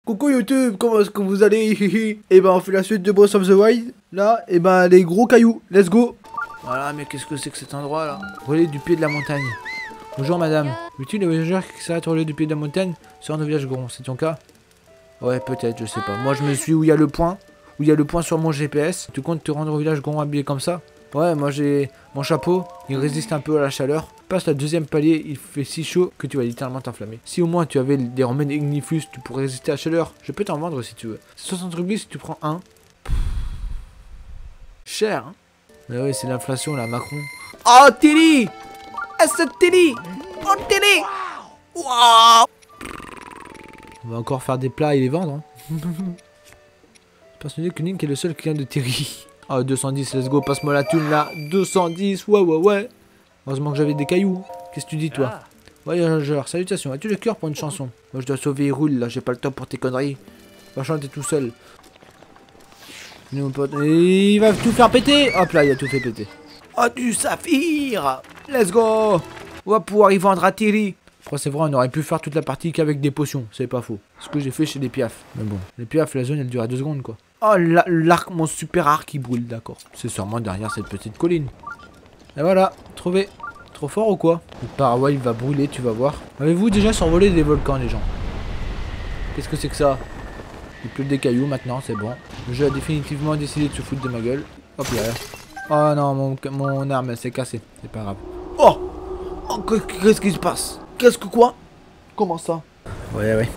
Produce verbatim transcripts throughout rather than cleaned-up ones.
Coucou YouTube, comment est-ce que vous allez? Et ben on fait la suite de Breath of the Wild. Là, et ben les gros cailloux, let's go. Voilà, mais qu'est-ce que c'est que cet endroit là? Relais du pied de la montagne. Bonjour madame, veux-tu les voyageurs qui s'arrêtent au relais du pied de la montagne se rendent au village Goron, c'est ton cas? Ouais, peut-être, je sais pas. Moi je me suis où il y a le point, où il y a le point sur mon G P S. Tu comptes te rendre au village Goron habillé comme ça? Ouais, moi j'ai mon chapeau, il résiste un peu à la chaleur. Passe le deuxième palier, il fait si chaud que tu vas littéralement t'enflammer. Si au moins tu avais des remèdes Ignifus, tu pourrais résister à la chaleur. Je peux t'en vendre si tu veux. C'est soixante rubis si tu prends un. Cher, hein? Mais oui, c'est l'inflation là, Macron. Oh, Tilly! Ah, c'est Tilly! Oh, Tilly! Wow! On va encore faire des plats et les vendre, hein. Persuadé que Link est le seul client de Terry. Oh, deux cent dix, let's go, passe-moi la thune là. deux cent dix, ouais, ouais, ouais. Heureusement que j'avais des cailloux. Qu'est-ce que tu dis, toi? Voyageur, salutations. As-tu le cœur pour une chanson? Moi, je dois sauver Hyrule, là. J'ai pas le temps pour tes conneries. Va chanter tout seul. Mon pote. Et il va tout faire péter. Hop là, il a tout fait péter. Oh, du saphir. Let's go. On va pouvoir y vendre à Thierry. Après, c'est vrai, on aurait pu faire toute la partie qu'avec des potions. C'est pas faux. Ce que j'ai fait chez les piafs. Mais bon, les piafs, la zone, elle dure à deux secondes, quoi. Oh, l'arc, mon super arc, il brûle, d'accord. C'est sûrement derrière cette petite colline. Et voilà, trouvé. Trop fort ou quoi? Le parawa il va brûler, tu vas voir. Avez-vous déjà survolé des volcans, les gens? Qu'est-ce que c'est que ça? Il pleut des cailloux maintenant, c'est bon. Le jeu a définitivement décidé de se foutre de ma gueule. Hop là. Oh non, mon, mon arme elle s'est cassée. C'est pas grave. Oh, oh qu'est-ce qui se passe? Qu'est-ce que quoi? Comment ça? Ouais, ouais.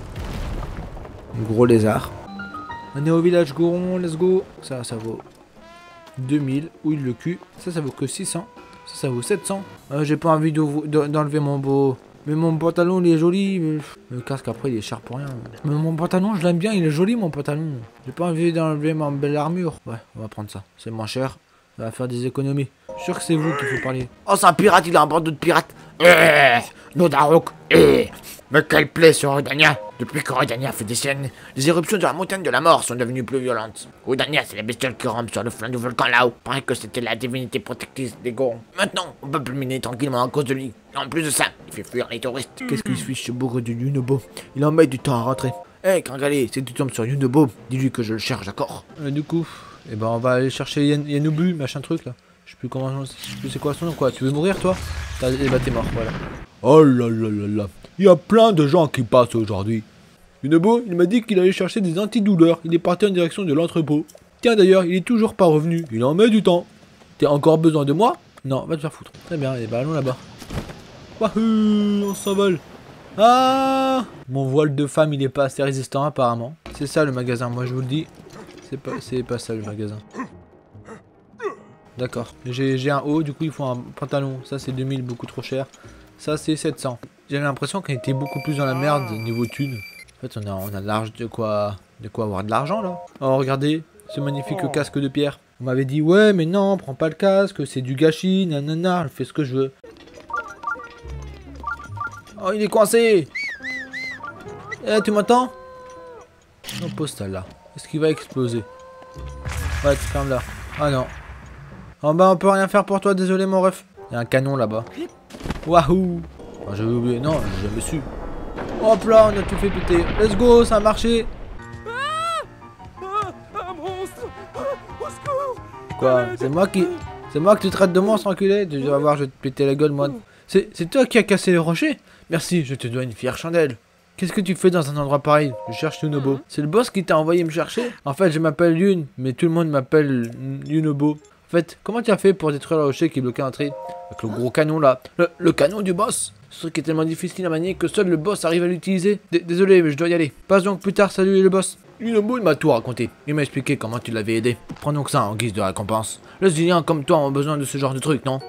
Un gros lézard. On est au village Goron, let's go. Ça, ça vaut deux mille. Ouille le cul. Ça, ça vaut que six cents. Ça, ça vaut sept cents. Euh, J'ai pas envie d'enlever mon beau... Mais mon pantalon, il est joli. Mais... Le casque, après, il est cher pour rien. Mais mon pantalon, je l'aime bien. Il est joli, mon pantalon. J'ai pas envie d'enlever ma belle armure. Ouais, on va prendre ça. C'est moins cher. Ça va faire des économies. Je suis sûr que c'est vous qu'il faut parler. Oh, c'est un pirate. Il a un bandeau de pirate. Eh, Nodarok. Eh, mais quelle plaie sur Rodania. Depuis que Rodania fait des siennes, les éruptions de la montagne de la mort sont devenues plus violentes. Rodania, c'est la bestiole qui rampe sur le flanc du volcan là-haut. Paraît que c'était la divinité protectrice des Gorons. Maintenant, on peut plus miner tranquillement à cause de lui. Et en plus de ça, il fait fuir les touristes. Qu'est-ce qu'il se fiche ce bourre de Yunobo? Il en met du temps à rentrer. Eh, hey, Kangalé, si tu tombes sur Yunobo, dis-lui que je le cherche, d'accord? euh, Du coup, eh ben on va aller chercher Yen Yenubu, machin truc là. Je sais plus comment, je sais plus c'est quoi son nom, quoi. Tu veux mourir toi? Eh bah t'es mort, voilà. Oh là là là là. Il y a plein de gens qui passent aujourd'hui. Yunobo, il m'a dit qu'il allait chercher des antidouleurs. Il est parti en direction de l'entrepôt. Tiens d'ailleurs, il est toujours pas revenu. Il en met du temps. T'as encore besoin de moi? Non, va te faire foutre. Très bien, et bah allons là-bas. Wahoo, on s'envole. Ah, mon voile de femme, il est pas assez résistant apparemment. C'est ça le magasin, moi je vous le dis. C'est pas, c'est pas ça le magasin. D'accord. J'ai un haut, du coup il faut un pantalon. Ça c'est deux mille, beaucoup trop cher. Ça c'est sept cents. J'avais l'impression qu'on était beaucoup plus dans la merde niveau thunes. En fait, on a, on a large de quoi, de quoi avoir de l'argent là. Oh, regardez, ce magnifique oh. casque de pierre. On m'avait dit, ouais, mais non, prends pas le casque, c'est du gâchis, nanana, je fais ce que je veux. Oh, il est coincé. Eh, tu m'entends? On pose ça là. Est-ce qu'il va exploser? Ouais, tu fermes là. Ah non. Oh bah, on peut rien faire pour toi, désolé mon ref. Il y a un canon là-bas. Wahoo! Oh, j'avais oublié, non, j'ai jamais su. Hop là, on a tout fait péter. Let's go, ça a marché. Un monstre. Au secours. Quoi? C'est moi qui... C'est moi que tu traites de monstre, enculé? Tu vas voir, je vais te péter la gueule, moi. C'est toi qui as cassé le rocher? Merci, je te dois une fière chandelle. Qu'est-ce que tu fais dans un endroit pareil? Je cherche Yunobo. C'est le boss qui t'a envoyé me chercher? En fait, je m'appelle Yun, mais tout le monde m'appelle Yunobo. En fait, comment tu as fait pour détruire le rocher qui bloquait l'entrée? Avec le gros canon là. Le, le canon du boss. Ce truc est tellement difficile à manier que seul le boss arrive à l'utiliser. Désolé, mais je dois y aller. Passe donc plus tard, salut le boss. Yunobo, il m'a tout raconté. Il m'a expliqué comment tu l'avais aidé. Prends donc ça en guise de récompense. Les Iliens comme toi ont besoin de ce genre de truc, non?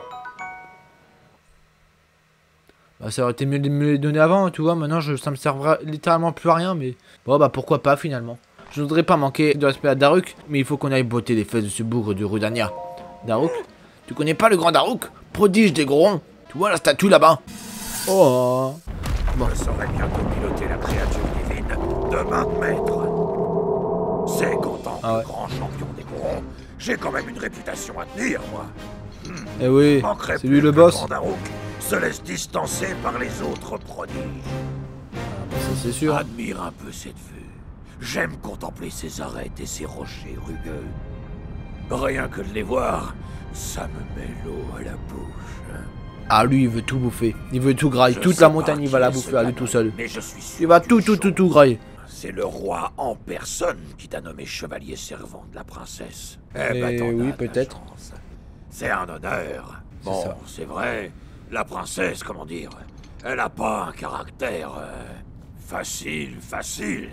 Bah, ça aurait été mieux de me les donner avant, tu vois. Maintenant, je, ça me servira littéralement plus à rien, mais... Bon, bah pourquoi pas finalement. Je ne voudrais pas manquer de respect à Daruk, mais il faut qu'on aille botter les fesses de ce bougre de Rodania. Daruk? Tu connais pas le grand Daruk? Prodige des Gorons? Tu vois la statue là-bas? Oh. Bon. Je saurais bientôt piloter la créature divine de main de maître. C'est qu'en tant que ah ouais. grand champion des Gorons, j'ai quand même une réputation à tenir, moi. Hmm. Eh oui, c'est lui le boss. Le grand Daruk se laisse distancer par les autres prodiges. Ah, bah, c'est sûr. Admire un peu cette vue. J'aime contempler ces arêtes et ces rochers rugueux. Rien que de les voir, ça me met l'eau à la bouche. Ah, lui, il veut tout bouffer. Il veut tout grailler. Toute la montagne, il va la bouffer à lui tout seul. Mais je suis sûr il va tout, tout, tout, tout grailler. C'est le roi en personne qui t'a nommé chevalier servant de la princesse. Eh ben, oui, peut-être. C'est un honneur. Bon, c'est vrai, la princesse, comment dire, elle a pas un caractère euh, facile, facile.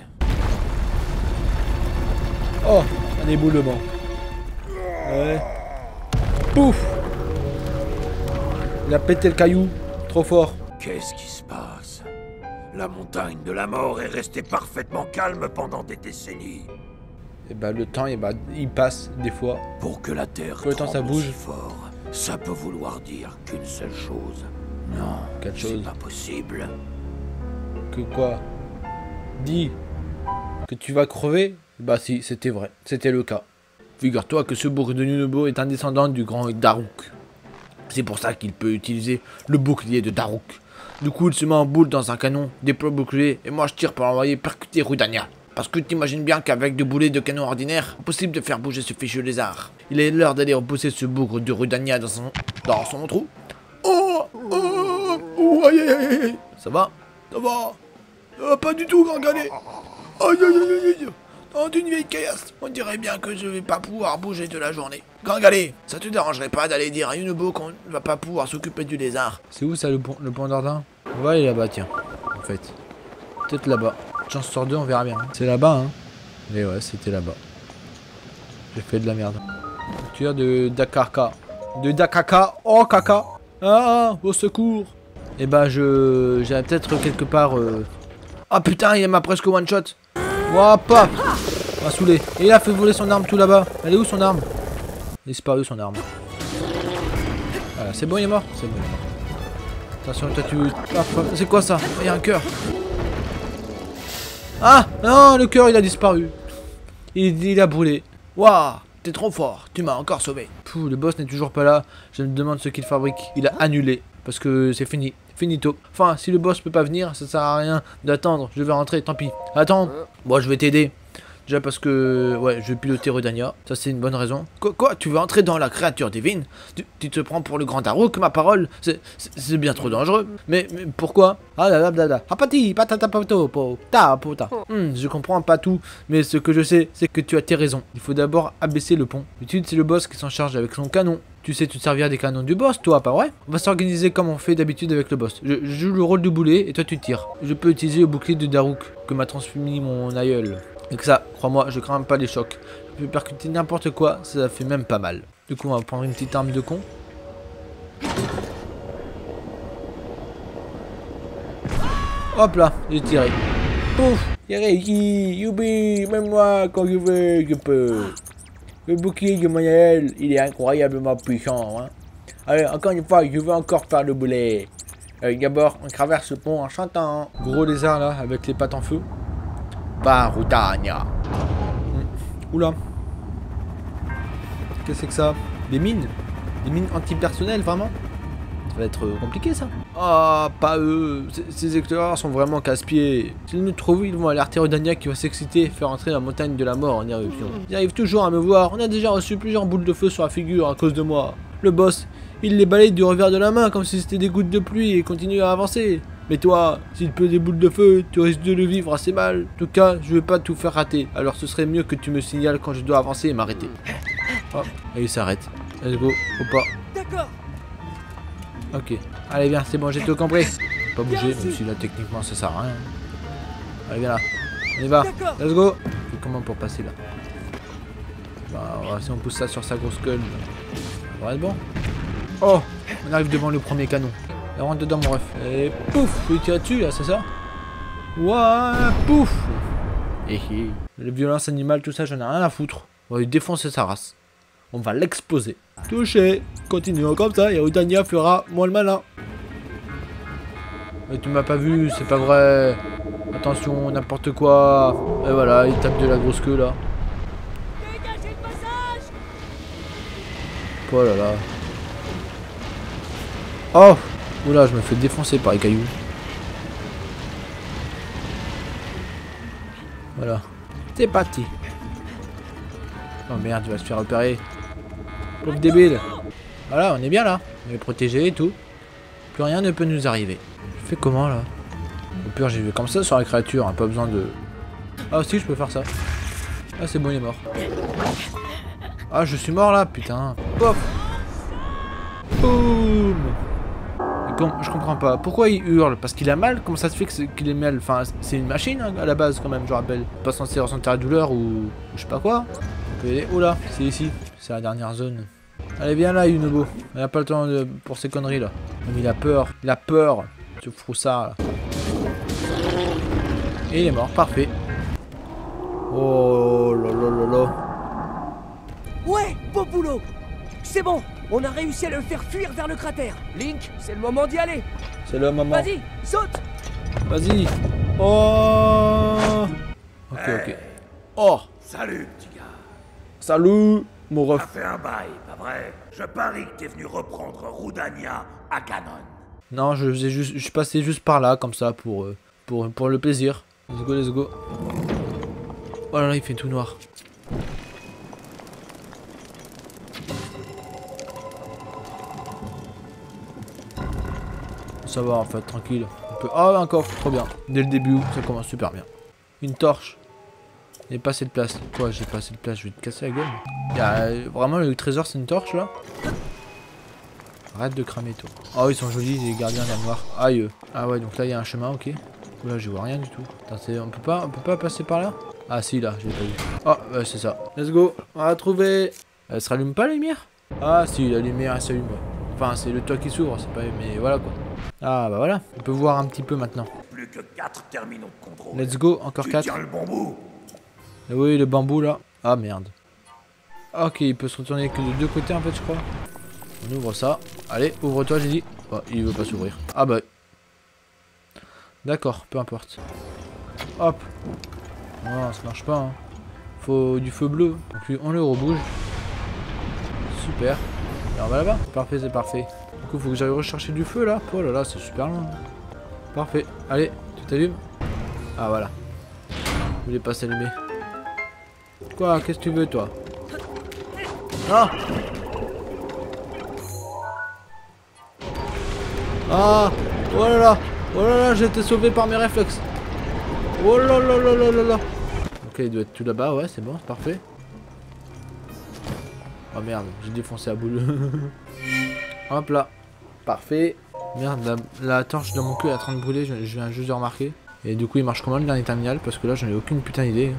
Oh, un éboulement. Ouais. Pouf! Il a pété le caillou. Trop fort. Qu'est-ce qui se passe? La montagne de la mort est restée parfaitement calme pendant des décennies. Et bah le temps, et bah, il passe des fois. Pour que la terre le temps ça bouge si fort, ça peut vouloir dire qu'une seule chose. Non, quelque chose. C'est pas possible. Que quoi? Dis que tu vas crever? Bah si, c'était vrai. C'était le cas. Figure-toi que ce bourg de Nunobo est un descendant du grand Daruk. C'est pour ça qu'il peut utiliser le bouclier de Daruk. Du coup, il se met en boule dans un canon, déploie le bouclier, et moi je tire pour l'envoyer percuter Rudania. Parce que t'imagines bien qu'avec des boulets de canon ordinaire, impossible de faire bouger ce fichu lézard. Il est l'heure d'aller repousser ce bougre de Rudania dans son, dans son trou. Oh, oh, oh, aïe, aïe, aïe. Ça va? Ça va? euh, Pas du tout, grand galet. Aïe, aïe, aïe, aïe. Oh, d'une vieille caillasse. On dirait bien que je vais pas pouvoir bouger de la journée. Grand galet, ça te dérangerait pas d'aller dire à Yunobo qu'on ne va pas pouvoir s'occuper du lézard? C'est où ça, le pont, le pont d'Ardin? On va aller là-bas, tiens. En fait. Peut-être là-bas. Chance sur deux, on verra bien. C'est là-bas, hein. Mais ouais, c'était là-bas. J'ai fait de la merde. Tueur de Dakarka. De Dakaka. Oh, caca. Ah, au secours. Et bah, je... J'avais peut-être quelque part... Euh... Ah, putain, il m'a presque one-shot. Ouah, paf. M'a saoulé. Et il a fait voler son arme tout là-bas. Elle est où son arme? Il est disparu son arme. Voilà, c'est bon, il est mort. C'est bon, il est mort. Attention, toi tu... Ah, c'est quoi ça? Il y a un cœur. Ah non, le cœur il a disparu. Il, il a brûlé. Waouh, t'es trop fort, tu m'as encore sauvé. Pouh, le boss n'est toujours pas là. Je me demande ce qu'il fabrique. Il a annulé. Parce que c'est fini. Finito. Enfin, si le boss peut pas venir, ça sert à rien d'attendre. Je vais rentrer, tant pis. Attends. Bon, je vais t'aider. Déjà parce que, ouais, je vais piloter Rudania. Ça, c'est une bonne raison. Quoi, quoi, tu veux entrer dans la créature divine? tu, tu te prends pour le grand Daruk, ma parole? C'est bien trop dangereux. Mais, mais pourquoi? Ah là là là là. Apati, patata poto, ta pota. Hmm, je comprends pas tout. Mais ce que je sais, c'est que tu as tes raisons. Il faut d'abord abaisser le pont. D'habitude, c'est le boss qui s'en charge avec son canon. Tu sais te servir des canons du boss, toi, pas vrai? On va s'organiser comme on fait d'habitude avec le boss. Je, je joue le rôle de boulet et toi tu tires. Je peux utiliser le bouclier de Daruk que m'a transmis mon aïeul. Et que ça, crois-moi, je crains pas les chocs. Je peux percuter n'importe quoi, ça fait même pas mal. Du coup, on va prendre une petite arme de con. Hop là, j'ai tiré. Pouf, j'ai réussi, youpi, même moi, quand je veux, je peux. Le bouclier de Manuel, il est incroyablement puissant. Hein. Allez, encore une fois, je veux encore faire le boulet. Euh, D'abord, on traverse le pont en chantant. Gros lézard là, avec les pattes en feu. Barutania. Mmh. Oula. Qu'est-ce que c'est que ça? Des mines? Des mines antipersonnelles, vraiment? Ça va être compliqué ça. Ah, oh, pas eux. Ces extérieurs sont vraiment casse-pieds. S'ils nous trouvent, ils vont alerter Rudania qui va s'exciter et faire entrer la montagne de la mort en éruption. Ils arrivent toujours à me voir. On a déjà reçu plusieurs boules de feu sur la figure à cause de moi. Le boss, il les balaye du revers de la main comme si c'était des gouttes de pluie et continue à avancer. Mais toi, s'il peut des boules de feu, tu risques de le vivre assez mal. En tout cas, je veux pas tout faire rater. Alors ce serait mieux que tu me signales quand je dois avancer et m'arrêter. Hop, et il s'arrête. Let's go, faut pas. D'accord. Ok, allez viens, c'est bon, j'ai tout compris. Pas bouger, même si là techniquement ça sert à rien. Allez viens là, on y va, let's go. Comment pour passer là? Bah, on va, si on pousse ça sur sa grosse gueule, ça va être bon. Oh, on arrive devant le premier canon. Et rentre dedans mon ref. Et pouf, faut y tirer dessus là, c'est ça? Ouah, pouf. Et la violence animale, tout ça, j'en ai rien à foutre. On va lui défoncer sa race. On va l'exploser. Touché. Continuons comme ça et Rudania fera moins le malin. Mais tu m'as pas vu, c'est pas vrai. Attention, n'importe quoi. Et voilà, il tape de la grosse queue là. Dégagez le passage. Oh là là. Oh. Oula, je me fais défoncer par les cailloux. Voilà. C'est parti. Oh merde, il va se faire repérer. Pauvre débile. Voilà, on est bien là. On est protégé et tout. Plus rien ne peut nous arriver. Je fais comment là? Au pire, j'ai vu comme ça sur la créature. Hein, pas besoin de... Ah si, je peux faire ça. Ah c'est bon, il est mort. Ah, je suis mort là, putain. Pof. Boum. Je comprends pas. Pourquoi il hurle? Parce qu'il a mal? Comment ça se fait qu'il est mal? Enfin, c'est une machine hein, à la base quand même, je rappelle. Pas censé ressentir la douleur ou... ou je sais pas quoi. Oh là, c'est ici. C'est la dernière zone. Allez, viens là, Yunobo. Il n'a pas le temps de... pour ces conneries là. Mais il a peur. Il a peur. Ce froussard là. Et il est mort, parfait. Oh là là là là. Ouais, beau boulot. C'est bon, on a réussi à le faire fuir vers le cratère. Link, c'est le moment d'y aller. C'est le moment. Vas-y, saute. Vas-y. Oh. Ok, ok. Oh. Salut, petit gars. Salut, mon ref. Ça fait un bail, pas vrai? Je parie que t'es venu reprendre Rudania à Ganon. Non, je, juste, je suis passé juste par là, comme ça, pour, euh, pour, pour le plaisir. Let's go, let's go. Oh là là, il fait tout noir. Ça va, en fait, tranquille. On peut... Ah, un coffre, trop bien. Dès le début, ça commence super bien. Une torche. Il n'y a pas assez de place. Quoi, j'ai pas assez de place, je vais te casser la gueule. Il y a... Vraiment, le trésor, c'est une torche, là? Arrête de cramer, toi. Oh, ils sont jolis, les gardiens de la noire. Aïe. Ah ouais, donc là, il y a un chemin, ok. Là, je vois rien du tout. Attends, on peut pas, on peut pas passer par là? Ah si, là, je l'ai pas vu. Oh, ouais, c'est ça. Let's go. On va trouver. Elle se rallume pas, la lumière? Ah si, la lumière, elle s'allume. Enfin, c'est le toit qui s'ouvre, c'est pas... Mais voilà, quoi. Ah, bah voilà. On peut voir un petit peu, maintenant. Plus que quatre terminaux de contrôle. Let's go, encore quatre. Tiens le bon bout. Et oui, le bambou, là. Ah, merde. Ok, il peut se retourner que de deux côtés, en fait, je crois. On ouvre ça. Allez, ouvre-toi, j'ai dit. Oh, il veut pas s'ouvrir. Ah bah... D'accord, peu importe. Hop. Non, ça marche pas. Hein. Faut du feu bleu. Donc on le rebouge. Super. Et on va là-bas. Parfait, c'est parfait. Du coup, faut que j'aille rechercher du feu là. Oh là là, c'est super loin. Parfait. Allez, tu t'allumes. Ah voilà. Je voulais pas s'allumer. Quoi? Qu'est-ce que tu veux, toi? Ah. Ah. Oh là là. Oh là là, j'ai été sauvé par mes réflexes. Oh là là là là là là. Ok, il doit être tout là-bas, ouais, c'est bon, c'est parfait. Oh merde, j'ai défoncé la boule. Hop là. Parfait. Merde, la, la torche dans mon cul est en train de brûler, je, je viens juste de remarquer. Et du coup, il marche comment le dernier terminal? Parce que là, j'en ai aucune putain d'idée.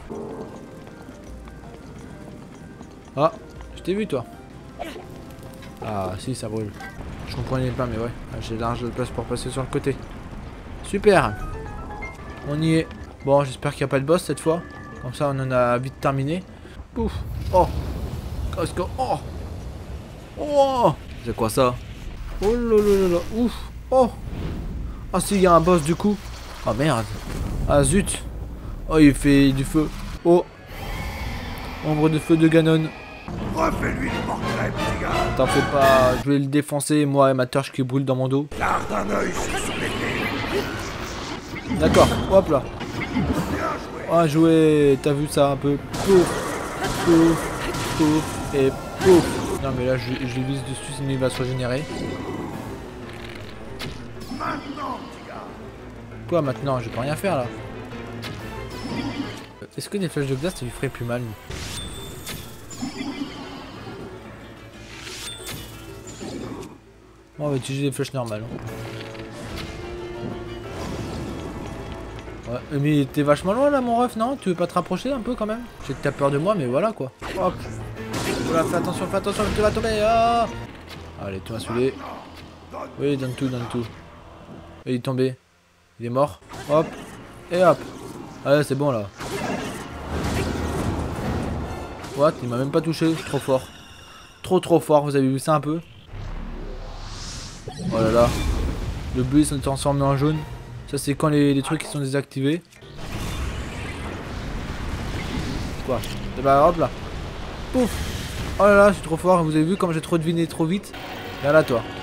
Ah, je t'ai vu, toi. Ah, si, ça brûle. Je comprenais pas, mais ouais, j'ai large de place pour passer sur le côté. Super. On y est. Bon, j'espère qu'il n'y a pas de boss cette fois. Comme ça, on en a vite terminé. Pouf. Oh. Qu'est-ce que... Oh. Oh. C'est quoi ça? Oh là là là là. Ouf. Oh. Ah si, il y a un boss du coup. Oh merde. Ah zut. Oh, il fait du feu. Oh. Ombre de feu de Ganon. Refais-lui le portrait, petit gars. T'en fais pas, je vais le défoncer, moi et ma torche qui brûle dans mon dos. Garde un œil sur son épée. D'accord, hop là. Ah, joué, t'as vu ça un peu. Pouf, pouf, pouf, et pouf. Non mais là, je, je vise dessus, sinon il va se régénérer. Maintenant, petit gars. Quoi maintenant? Je peux rien faire là. Est-ce que des flèches de glace, ça lui ferait plus mal? On va utiliser des flèches normales. Ouais, mais t'es vachement loin là mon ref, non? Tu veux pas te rapprocher un peu quand même? Je sais que t'as peur de moi, mais voilà quoi. Hop. Voilà, fais attention, fais attention, tu vas tomber. Ah. Allez, tu m'as saoulé. Oui, donne tout, donne tout. Il est tombé. Il est mort. Hop. Et hop. Allez, c'est bon là. What? Il m'a même pas touché, trop fort. Trop trop fort, vous avez vu ça un peu? Oh là là. Le bleu il se transforme en jaune. Ça c'est quand les, les trucs qui sont désactivés. Quoi? Et bah hop là. Pouf. Oh là là, je suis trop fort. Vous avez vu comme j'ai trop deviné trop vite? Viens là toi.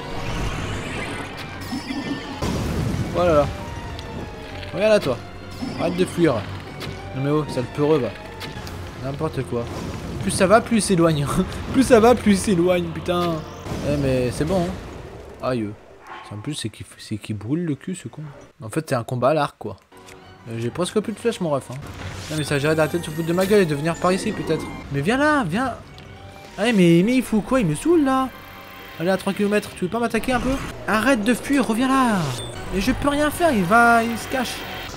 Oh là là. Regarde là toi. Arrête de fuir. Non mais oh, ça le peureux va. N'importe quoi. Plus ça va, plus il s'éloigne. Plus ça va, plus il s'éloigne, putain. Eh mais c'est bon. Hein. Aïe. En plus, c'est qu'il qu brûle le cul, ce con. En fait, c'est un combat à l'arc, quoi. Euh, J'ai presque plus de flèches, mon ref. Hein. Non mais ça, j'ai d'arrêter de se foutre de ma gueule et de venir par ici, peut-être. Mais viens là, viens. Allez, mais, mais il faut quoi? Il me saoule, là. Allez, à trois kilomètres, tu veux pas m'attaquer un peu? Arrête de fuir, reviens là. Mais je peux rien faire, il va... il se cache.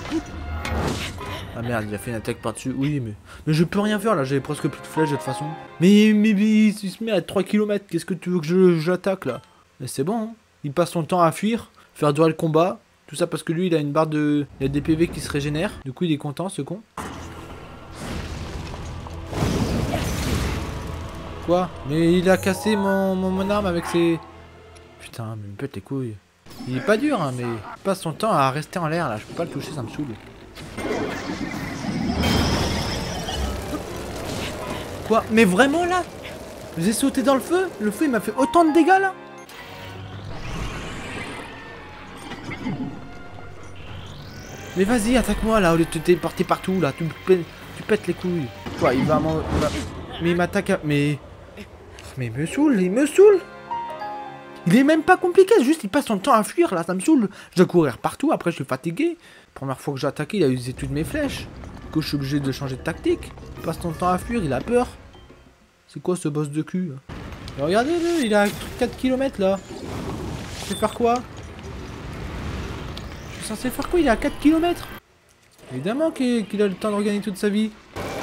Ah merde, il a fait une attaque par-dessus. Oui, mais... Mais je peux rien faire, là, j'avais presque plus de flèches, de toute façon. Mais, mais, mais il se met à trois kilomètres, qu'est-ce que tu veux que j'attaque, là? Mais c'est bon, hein. Il passe son temps à fuir, faire durer le combat. Tout ça parce que lui, il a une barre de... Il a des P V qui se régénèrent. Du coup, il est content, ce con. Quoi? Mais il a cassé mon, mon, mon arme avec ses... Putain, mais il me pète les couilles. Il est pas dur, hein, mais... Il passe son temps à rester en l'air, là. Je peux pas le toucher, ça me saoule. Quoi? Mais vraiment, là? J'ai sauté dans le feu? Le feu, il m'a fait autant de dégâts, là? Mais vas-y, attaque-moi là, au lieu de te téléporter partout là, tu, tu pètes les couilles. Quoi, il va m'en... Mais il m'attaque à... Mais... Mais il me saoule, il me saoule. Il est même pas compliqué, juste il passe son temps à fuir là, ça me saoule. Je dois courir partout, après je suis fatigué. Première fois que j'ai attaqué, il a usé toutes mes flèches. Du coup, je suis obligé de changer de tactique. Il passe son temps à fuir, il a peur. C'est quoi ce boss de cul là? Regardez-le, il a quatre kilomètres là. Je vais faire quoi? Je suis censé faire quoi? Il est à quatre kilomètres. Évidemment qu'il qu'il a le temps de regagner toute sa vie.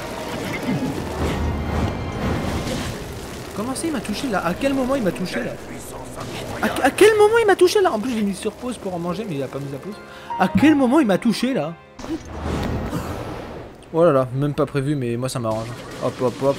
Comment ça il m'a touché là? À quel moment il m'a touché là? à, à quel moment il m'a touché là? En plus j'ai mis sur pause pour en manger mais il a pas mis à pause. À quel moment il m'a touché là? Oh là là, même pas prévu mais moi ça m'arrange. Hop hop hop.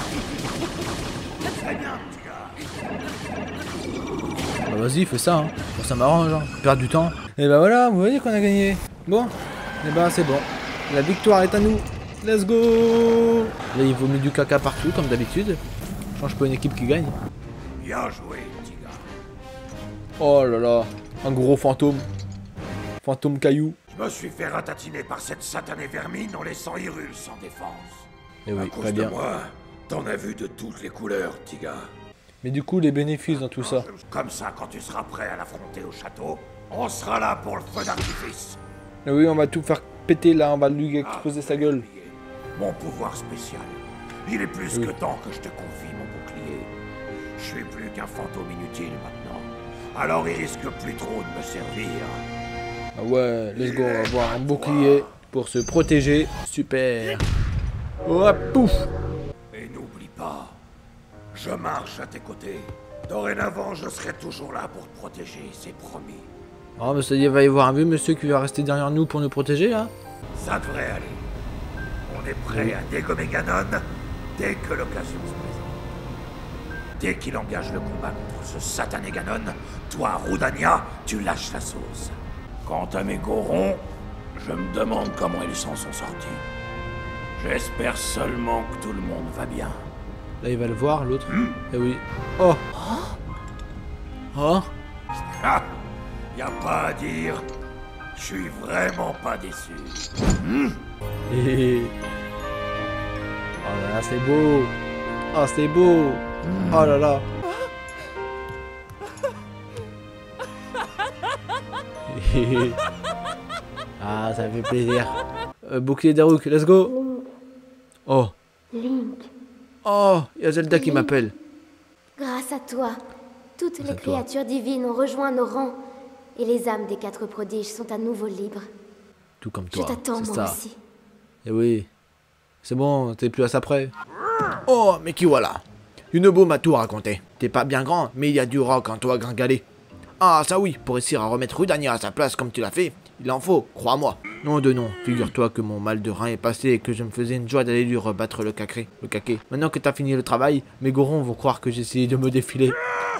Bah vas-y fais ça hein. Bon, ça m'arrange hein. Perdre du temps. Et bah voilà, vous voyez qu'on a gagné. Bon, et bah c'est bon. La victoire est à nous. Let's go. Là il vaut mieux du caca partout comme d'habitude. Change pas une équipe qui gagne. Bien joué, Tiga. Oh là là, un gros fantôme. Fantôme caillou. Je me suis fait ratatiner par cette satanée vermine en laissant Hyrule sans défense. Et oui, à cause très bien. de moi, t'en as vu de toutes les couleurs, Tiga. Mais du coup, les bénéfices dans tout ça. Comme ça, quand tu seras prêt à l'affronter au château, on sera là pour le feu d'artifice. Et oui, on va tout faire péter là, on va lui exploser ah, sa gueule. Mon pouvoir spécial. Il est plus oui. que temps que je te confie mon bouclier. Je suis plus qu'un fantôme inutile maintenant. Alors il risque plus trop de me servir. Ah ouais, let's go, on va avoir un bouclier pour se protéger. Super. Oh, pouf. Et n'oublie pas, je marche à tes côtés. Dorénavant, je serai toujours là pour te protéger, c'est promis. Oh, mais ça y est, il va y avoir un vieux monsieur qui va rester derrière nous pour nous protéger, là. Ça devrait aller. On est prêt oui. à dégommer Ganon dès que l'occasion se présente. Dès qu'il engage le combat contre ce satané Ganon, toi, Rudania, tu lâches la sauce. Quant à mes Gorons, je me demande comment ils s'en sont sortis. J'espère seulement que tout le monde va bien. Là, il va le voir, l'autre. Hmm. Eh oui. Oh. Oh. Ah, y a pas à dire. Je suis vraiment pas déçu. Hmm. Et... Oh là là, c'est beau. Oh, c'est beau. Hmm. Oh là là. Ah, ça fait plaisir. Euh, bouclier Daruk, let's go. Oh. Link. Oh, il y a Zelda qui m'appelle. Grâce à toi, toutes Grâce les créatures divines ont rejoint nos rangs et les âmes des quatre prodiges sont à nouveau libres. Tout comme toi. Je t'attends moi ça. aussi. Eh oui. C'est bon, t'es plus à ça près. Oh, mais qui voilà. Yunobo m'a tout raconté. T'es pas bien grand, mais il y a du rock en toi, gringalé. Ah, ça oui, pour réussir à remettre Rudania à sa place comme tu l'as fait, il en faut, crois-moi. Non de non, figure-toi que mon mal de rein est passé et que je me faisais une joie d'aller lui rebattre le cacré, le caquet. Maintenant que t'as fini le travail, mes gorons vont croire que j'ai essayé de me défiler.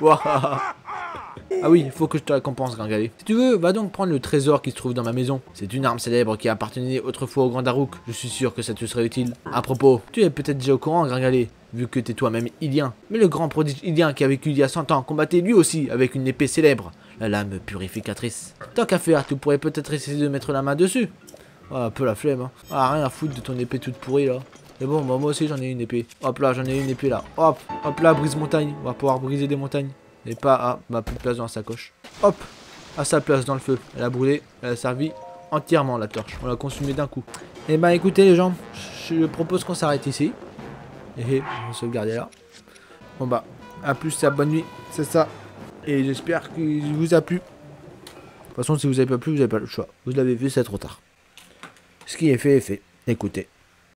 Ah oui, il faut que je te récompense, Gringalé. Si tu veux, va donc prendre le trésor qui se trouve dans ma maison. C'est une arme célèbre qui appartenait autrefois au grand Daruk. Je suis sûr que ça te serait utile. À propos, tu es peut-être déjà au courant, Gringalé, vu que t'es toi-même Ilien. Mais le grand prodige Ilien qui a vécu il y a cent ans combattait lui aussi avec une épée célèbre, la lame purificatrice. Tant qu'à faire, tu pourrais peut-être essayer de mettre la main dessus. Ah, un peu la flemme, hein. Ah, rien à foutre de ton épée toute pourrie, là. Mais bon, bah, moi aussi, j'en ai une épée. Hop là, j'en ai une épée, là. Hop, hop là, brise montagne. On va pouvoir briser des montagnes. Et pas, ah, bah, plus de place dans la sacoche. Hop, à sa place dans le feu. Elle a brûlé, elle a servi entièrement, la torche. On l'a consumée d'un coup. Et bah, écoutez, les gens, je propose qu'on s'arrête ici. Et on va sauvegarder là. Bon, bah, à plus, à bonne nuit. C'est ça. Et j'espère qu'il vous a plu. De toute façon, si vous n'avez pas plu, vous n'avez pas le choix. Vous l'avez vu, c'est trop tard. Ce qui est fait est fait. Écoutez.